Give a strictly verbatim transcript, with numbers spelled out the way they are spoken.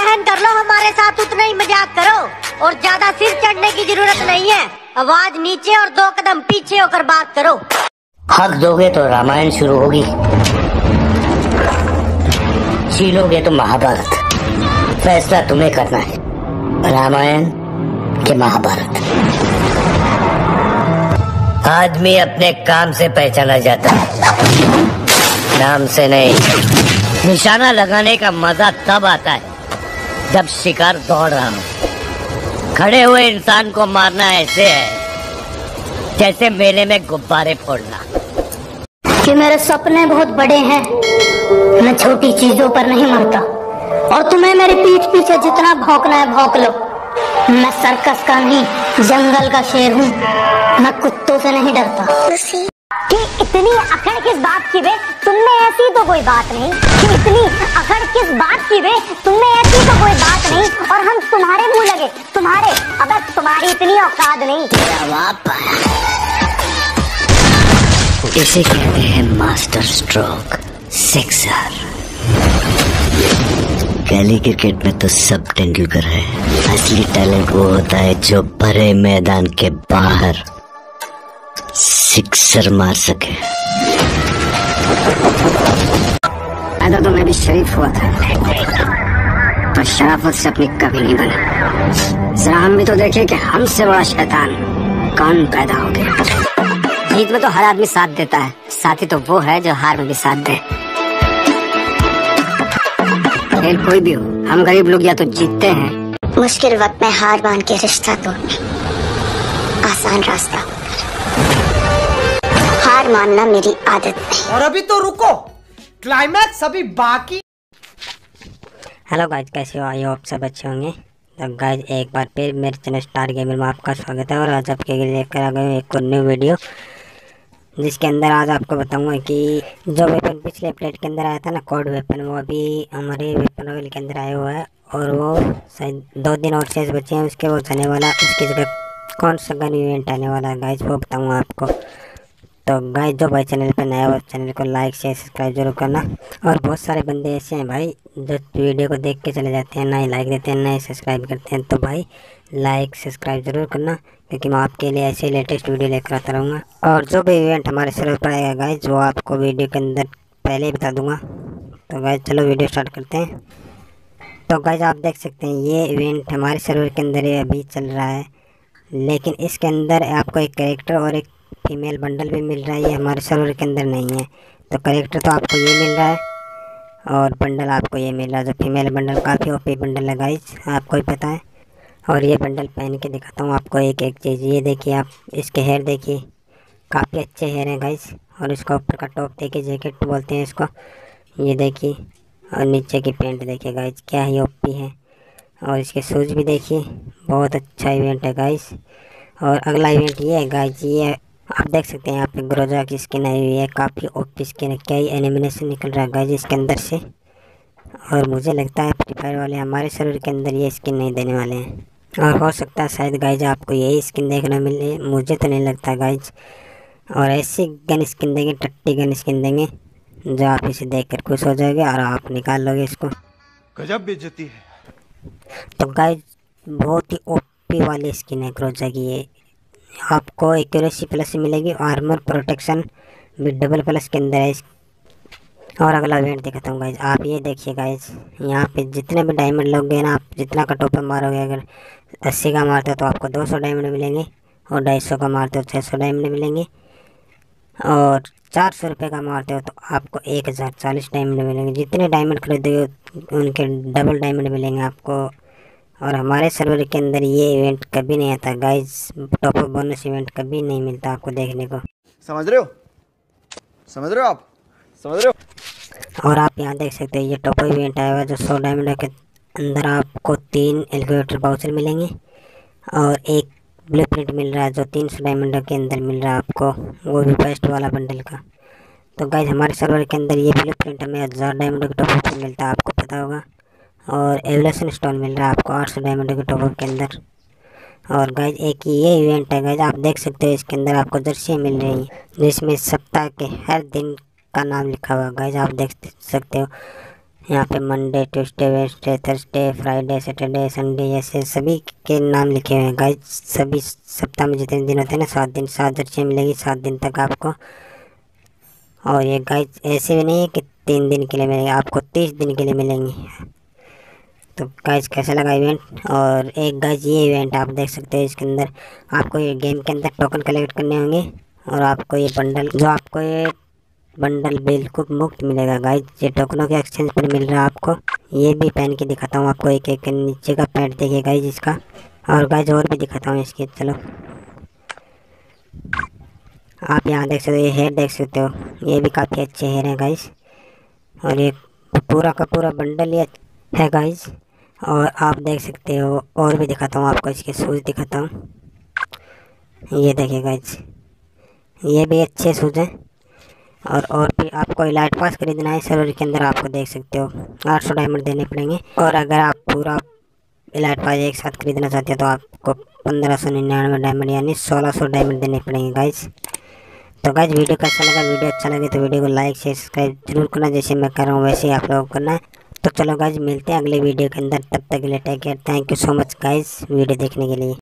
सहन कर लो, हमारे साथ उतना ही मजाक करो और ज्यादा सिर चढ़ने की जरूरत नहीं है। आवाज नीचे और दो कदम पीछे होकर बात करो। हक दोगे तो रामायण शुरू होगी, छीलोगे तो महाभारत। फैसला तुम्हें करना है, रामायण के महाभारत। आदमी अपने काम से पहचाना जाता है, नाम से नहीं। निशाना लगाने का मजा तब आता है जब शिकार दौड़ रहा हो। खड़े हुए इंसान को मारना ऐसे है जैसे मेले में गुब्बारे फोड़ना। कि मेरे सपने बहुत बड़े हैं, मैं छोटी चीजों पर नहीं मरता। और तुम्हें मेरी पीठ पीछे जितना भौंकना है भौंक लो। मैं सर्कस का नहीं, जंगल का शेर हूँ। मैं कुत्तों से नहीं डरता। कि इतनी अकड़ किस बात की बे, तुमने ऐसी तो कोई बात नहीं। कि इतनी अकड़ किस बात की बे, तुमने ऐसी तो कोई बात नहीं। और हम तुम्हारे मुंह लगे, तुम्हारे। अबे तुम्हारी इतनी औकात नहीं। इसे कहते हैं मास्टर स्ट्रोक, सिक्सर। गली क्रिकेट में तो सब तेंदुलकर है। असली टैलेंट वो होता है जो भरे मैदान के बाहर सिक्सर मार सके। पैदा तो मैं भी शरीफ हुआ था, पर शराफत से अपनी कभी नहीं बना। जरा हम भी तो देखे कि हमसे बड़ा शैतान कौन पैदा हो गया। जीत में तो हर आदमी साथ देता है, साथी तो वो है जो हार में भी साथ दे। खेल कोई भी हो, हम गरीब लोग या तो जीतते हैं। मुश्किल वक्त में हार मान के रिश्ता तोड़ना आसान रास्ता, हार मानना मेरी आदत नहीं। और अभी तो रुको, क्लाइमैक्स अभी बाकी। हेलो गाइज, कैसे हो? आई होप सब अच्छे होंगे। तो गाइज एक बार फिर मेरे चैनल स्टार गेमर में आपका स्वागत है। और आज आपके लिए लेकर आ गए एक और न्यू वीडियो, जिसके अंदर आज आपको बताऊंगा कि जो वेपन पिछले प्लेट के अंदर आया था ना, कोड वेपन, वो अभी हमारे वेपन ऑयल के अंदर आया हुआ है। और वो शायद दो दिन और शेष बचे हैं उसके, वो जाने वाला। उसकी जगह कौन सा गन इवेंट आने वाला है गाइज, वो बताऊँगा आपको। तो गाइज जो भाई चैनल पर नया हो, चैनल को लाइक शेयर सब्सक्राइब जरूर करना। और बहुत सारे बंदे ऐसे हैं भाई जो वीडियो को देख के चले जाते हैं, ना ही लाइक देते हैं ना ही सब्सक्राइब करते हैं। तो भाई लाइक सब्सक्राइब जरूर करना, क्योंकि मैं आपके लिए ऐसे लेटेस्ट वीडियो लेकर आता रहूँगा। और जो भी इवेंट हमारे सर्वर पर आएगा गाइज, वो आपको वीडियो के अंदर पहले ही बता दूँगा। तो गाइज चलो वीडियो स्टार्ट करते हैं। तो गाइज आप देख सकते हैं ये इवेंट हमारे सर्वर के अंदर अभी चल रहा है, लेकिन इसके अंदर आपको एक कैरेक्टर और एक फीमेल बंडल भी मिल रहा है। ये हमारे सर्वर के अंदर नहीं है। तो कैरेक्टर तो आपको ये मिल रहा है और बंडल आपको ये मिल रहा है। जो फीमेल बंडल काफ़ी ओपी बंडल है गाइज, आपको ही पता है। और ये बंडल पहन के दिखाता हूँ आपको एक एक चीज़। ये देखिए आप, इसके हेयर देखिए, काफ़ी अच्छे हेयर हैं गाइज। और इसका ऊपर का टॉप देखिए, जैकेट बोलते हैं इसको, ये देखिए। और नीचे की पैंट देखिए गाइज, क्या ही ओपी है। और इसके शूज़ भी देखिए, बहुत अच्छा इवेंट है गाइज। और अगला इवेंट ये है गाइज, ये आप देख सकते हैं यहाँ पे ग्रोजा की स्किन आई हुई है, काफ़ी ओपी स्किन है। क्या ही एनिमेशन निकल रहा है गाइज इसके अंदर से। और मुझे लगता है फ्री फायर वाले हमारे सर्वर के अंदर ये स्किन नहीं देने वाले हैं। और हो सकता है शायद गाइज आपको यही स्किन देखने मिले, मुझे तो नहीं लगता गाइज। और ऐसी गन स्किन देंगे, टट्टी गन स्किन देंगे, जो आप इसे देखकर खुश हो जाओगे और आप निकाल लोगे इसको। गजब बेइज्जती है। तो गाइज बहुत ही ओपी वाली स्किन है ग्रोजा की। ये आपको एक्यूरेसी प्लस मिलेगी, आर्मर प्रोटेक्शन भी डबल प्लस के अंदर है। और अगला इवेंट दिखाता हूँ गाइज, आप ये देखिए गाइज, यहाँ पे जितने भी डायमंड लोगे ना, आप जितना का टोपा मारोगे, अगर अस्सी का मारते हो तो आपको दो सौ डायमंड मिलेंगे। और ढाई सौ का मारते हो छः सौ डायमंड मिलेंगे। और चार सौ रुपये का मारते हो तो आपको एक हज़ार चालीस डायमंड मिलेंगे। जितने डायमंड खरीदोगे उनके डबल डायमंड मिलेंगे आपको। और हमारे सर्वर के अंदर ये इवेंट कभी नहीं आता guys, top up bonus event कभी नहीं मिलता आपको देखने को। समझ रहे हो समझ रहे हो आप समझ रहे हो। और आप यहाँ देख सकते हैं ये टॉप अप इवेंट आया हुआ है, जो सौ डायमंड के अंदर आपको तीन एलिवेटर बाउचर मिलेंगे। और एक ब्लू प्रिंट मिल रहा है जो तीन सौ डायमंड के अंदर मिल रहा है आपको, वो भी बेस्ट वाला बंडल का। तो गाइज हमारे सर्वर के अंदर ये ब्लू प्रिंट हमें हज़ार डायमंड के टॉप अप मिलता है, आपको पता होगा। और एवोल्यूशन स्टोन मिल रहा है आपको आठ सौ डायमंड के टॉप अप के अंदर। और गाइज एक ये इवेंट है गाइज, आप देख सकते हो इसके अंदर आपको जर्सी मिल रही है, जिसमें सप्ताह के हर दिन का नाम लिखा हुआ है गाइज, आप देख सकते हो। यहाँ पे Monday, Tuesday, Wednesday, Thursday, Friday, Saturday, Sunday ऐसे सभी के नाम लिखे हुए हैं गाइज। सभी सप्ताह में जितने दिन होते हैं ना, सात दिन, सात दर्शियाँ मिलेगी सात दिन तक आपको। और ये गाइज ऐसे भी नहीं है कि तीन दिन के लिए मिलेंगे, आपको तीस दिन के लिए मिलेंगी। तो गाइज कैसा लगा इवेंट? और एक गाइज ये इवेंट आप देख सकते हैं, इसके अंदर आपको ये गेम के अंदर टोकन कलेक्ट करने होंगे और आपको ये बंडल, जो आपको ये बंडल बिल्कुल मुफ्त मिलेगा गाइज। ये टोकनों के एक्सचेंज पर मिल रहा है आपको। ये भी पहन के दिखाता हूँ आपको, एक एक नीचे का पैंट देखिए गाइज इसका। और गाइज और भी दिखाता हूँ इसके, चलो आप यहाँ देख सकते हो, ये हेयर देख सकते हो, ये भी काफ़ी अच्छे हेयर हैं गाइज। और ये पूरा का पूरा बंडल ये है गाइज। और आप देख सकते हो, और भी दिखाता हूँ आपको, इसके शूज़ दिखाता हूँ। ये देखिए गाइज, ये भी अच्छे शूज़ हैं। और और भी आपको इलाइट पास खरीदना है सर्वर के अंदर, आपको देख सकते हो आठ सौ डायमंड देने पड़ेंगे। और अगर आप पूरा इलाइट पास एक साथ खरीदना चाहते हो तो आपको पंद्रह सौ निन्यानवे डायमंड यानी सोलह सौ डायमंड देने पड़ेंगे गाइज। तो गाइज वीडियो कैसा लगा? वीडियो अच्छा लगे तो वीडियो को लाइक शेयर सब्सक्राइब जरूर करना, जैसे मैं कर रहा हूँ वैसे ही आप लोगों को करना है। तो चलो गाइज मिलते हैं अगले वीडियो के अंदर, तब तक के लिए take care. Thank you so much guys video देखने के लिए।